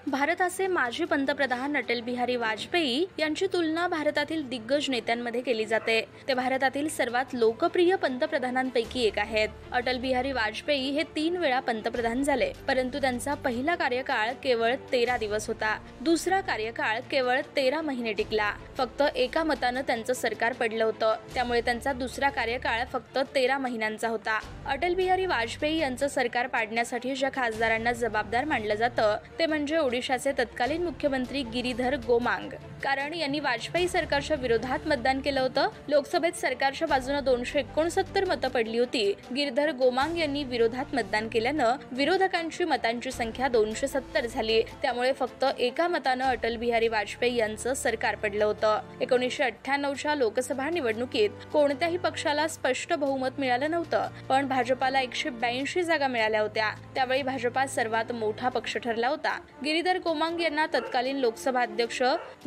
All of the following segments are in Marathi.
भारताचे माजी पंतप्रधान अटल बिहारी वाजपेयी यांची तुलना भारतातील दिग्गज नेत्यांमध्ये केली जाते। ते भारतातील सर्वात लोकप्रिय पंतप्रधानांपैकी एक आहेत। अटल बिहारी वाजपेयी हे 3 वेळा पंतप्रधान झाले, परंतु त्यांचा पहिला कार्यकाळ केवळ 13 दिवस होता। दुसरा कार्यकाळ केवळ 13 महिने टिकला। फक्त एका मतानं त्यांचं सरकार पडलं होतं, त्यामुळे त्यांचा दुसरा कार्यकाळ फक्त 13 महिन्यांचा होता। अटल बिहारी वाजपेयी यांचं सरकार पाडण्यासाठी ज्या खासदारांना जबाबदार मानलं जातं ते म्हणजे ओडिशाचे तत्कालीन मुख्यमंत्री गिरीधर गोमांग, कारण यांनी वाजपेयी सरकारच्या विरोधात मतदान केलं होतं। लोकसभेत सरकारच्या बाजूने 269 मतं पडली होती। गिरीधर गोमांग यांनी विरोधात मतदान केल्यानं विरोधकांची मतांची संख्या 270 झाली, त्यामुळे फक्त एका मतानं अटल बिहारी वाजपेयी यांचं सरकार पडलं होतं। 1998च्या लोकसभा निवडणुकीत कोणत्याही पक्षाला स्पष्ट बहुमत मिळालं नव्हतं, पण भाजपाला 182 जागा मिळाल्या होत्या। त्यावेळी भाजपा सर्वात मोठा पक्ष ठरला होता। गिरीधर गोमांग यांना तत्कालीन लोकसभा अध्यक्ष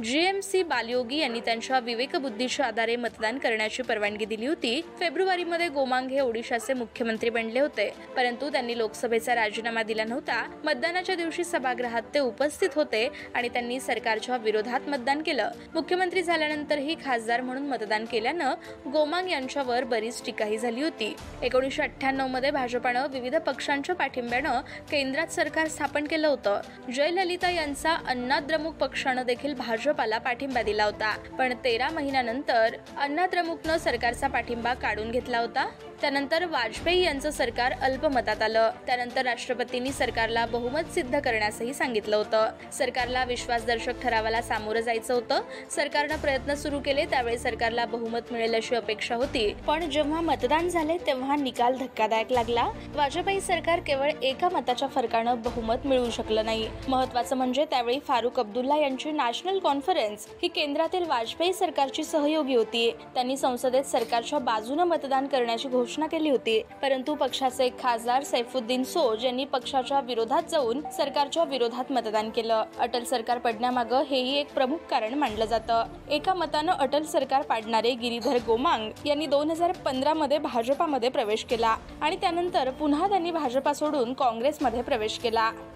JMC बालयोगी यांनी त्यांच्या विवेकबुद्धीच्या आधारे मतदान करण्याची परवानगी दिली होती। फेब्रुवारीमध्ये गोमांग हे ओडिशाचे मुख्यमंत्री बनले होते, परंतु त्यांनी लोकसभेचा राजीनामा दिला नव्हता। मतदानाच्या दिवशी सभागृहात ते उपस्थित होते आणि त्यांनी सरकारच्या विरोधात मतदान केलं। मुख्यमंत्री झाल्यानंतरही खासदार म्हणून मतदान केल्यानं गोमांग यांच्यावर बरीच टीकाही झाली होती। 1998 मध्ये भाजपानं विविध पक्षांच्या पाठिंब्यानं केंद्रात सरकार स्थापन केलं होतं। जयललिता यांचा अण्णाद्रमुक पक्षानं देखील भाजपाला पाठिंबा दिला होता, पण 13 महिन्यानंतर अण्णाद्रमुकनं सरकारचा पाठिंबा काढून घेतला होता। त्यानंतर वाजपेयी यांचं सरकार अल्पमतात आलं। त्यानंतर राष्ट्रपतींनी सरकारला बहुमत सिद्ध करण्यासही सांगितलं होतं। सरकारला विश्वासदर्शक ठरावाला सामोरं जायचं होतं। सरकारनं प्रयत्न सुरू केले, त्यावेळी सरकारला बहुमत मिळेल अशी अपेक्षा होती, पण जेव्हा मतदान झाले तेव्हा निकाल धक्कादायक लागला। वाजपेयी सरकार केवळ एका मताच्या फरकानं बहुमत मिळवू शकलं नाही। महत्त्वाचं म्हणजे त्यावेळी फारुख अब्दुल्ला यांची नॅशनल कॉन्फरन्स ही केंद्रातील वाजपेयी सरकारची सहयोगी होती। त्यांनी संसदेत सरकारच्या बाजूने मतदान करण्याची घोषणा केली होती, परंतु पक्षाचे एक खासदार सैफुद्दीन सोज यांनी पक्षाच्या विरोधात जाऊन सरकारच्या विरोधात मतदान केलं। अटल सरकार पडण्यामागं हेही एक प्रमुख कारण मानलं जातं। एका मतानं अटल सरकार पाडणारे गिरीधर गोमांग यांनी 2015 मध्ये भाजपामध्ये प्रवेश केला आणि त्यानंतर पुन्हा त्यांनी भाजपा सोडून काँग्रेसमध्ये प्रवेश केला।